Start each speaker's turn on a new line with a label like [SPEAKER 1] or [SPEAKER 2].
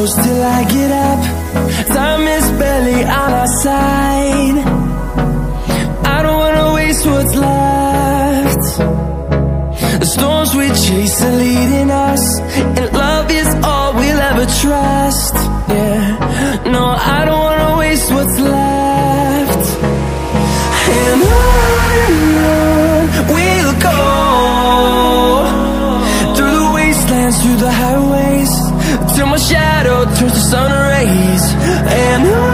[SPEAKER 1] close till I get up. Time is barely on our side. I don't wanna waste what's left. The storms we chase are leading us, and love is all we'll ever trust. Yeah, no, I don't wanna waste what's left. And on we'll go, through the wastelands, through the highways, till my shadow turns to sun rays. And